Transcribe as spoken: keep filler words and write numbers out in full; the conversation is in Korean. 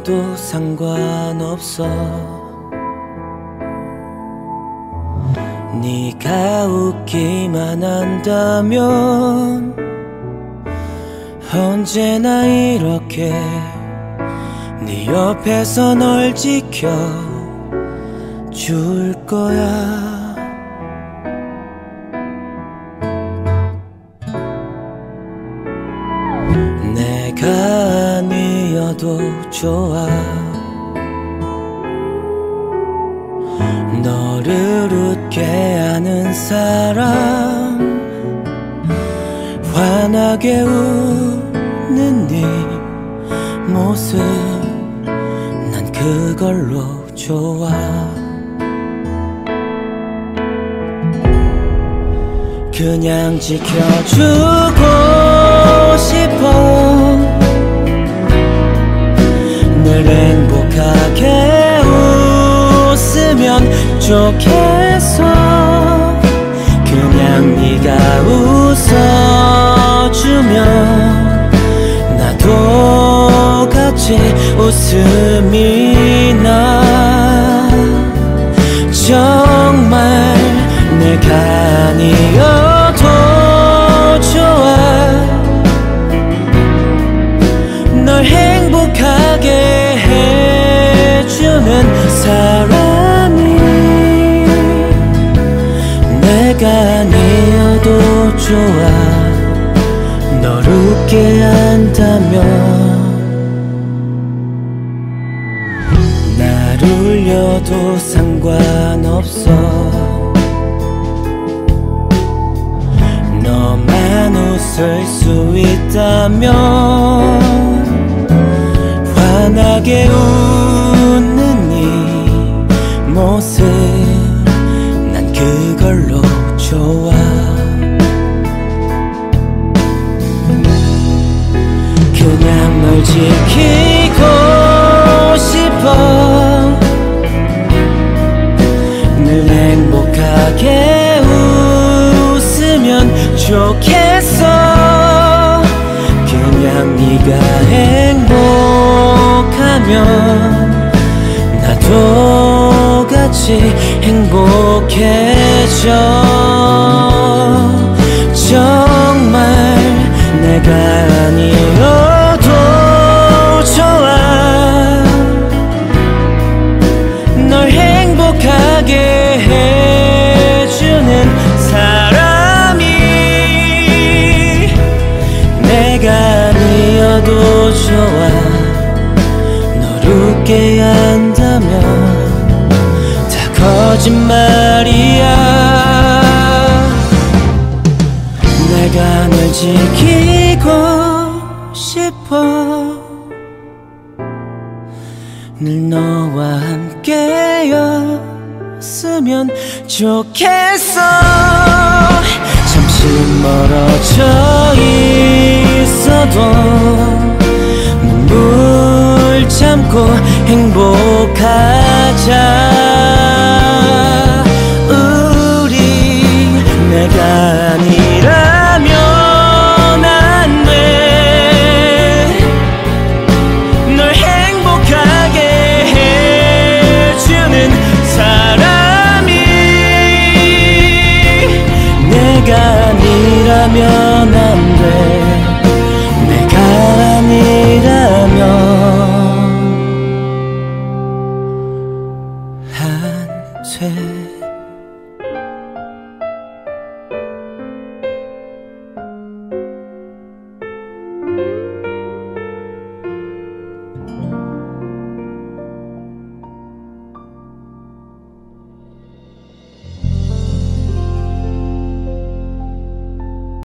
해도 상관없어. 네가 웃기만 한다면 언제나 이렇게 네 옆에서 널 지켜줄 거야. 내가 아니어도 좋아. 너를 웃게 하는 사람, 환하게 웃는 네 모습, 난 그걸로 좋아. 그냥 지켜주고 싶어. 늘 행복하게 웃으면 좋겠어. 그냥 네가 웃어주면 나도 같이 웃음이 나. 정말 내가 아니어도 좋아. 널 행복하게 해주는 사람이 내가 아니어도 좋아. 널 웃게 한다면 날 울려도 상관없어. 너만 웃을 수 있다면 환하게 웃는 네 모습, 난 그걸로 좋아. 그냥 널 지키고 싶어. 늘 행복하게 웃으면 좋겠어. 그냥 네가 행복하면 나도 같이 행복해져. 정말 내가 아니어도 좋아. 널 행복하게 해주는 사람이 내가 아니어도 좋아. 널 웃게 한다면 다 거짓말이야. 내가 널 지키고 싶어. 늘 너와 함께였으면 좋겠어. 잠시 멀어져 있어도 눈물 참고 행복하자. 우리 내가 아니라면 안 돼. 널 행복하게 해주는 사람이 내가 아니라면 안 돼.